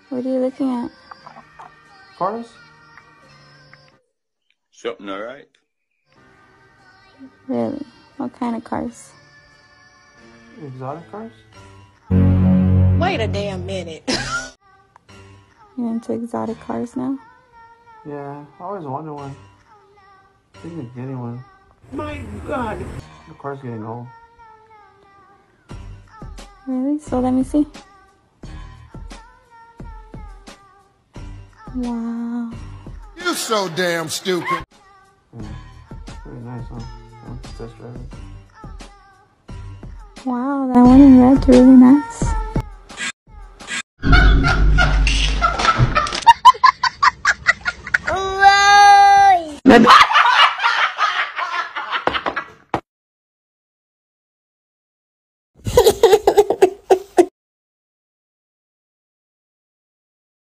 What are you looking at? Cars? Something alright? Really? What kind of cars? Exotic cars? Wait a damn minute. You're into exotic cars now? Yeah, I always wanted one. Thinking of getting one. My God. The car's getting old. Really? So let me see. Wow. You're so damn stupid. Yeah, pretty nice, huh? I'm test driving. Wow, that one in red's really nice.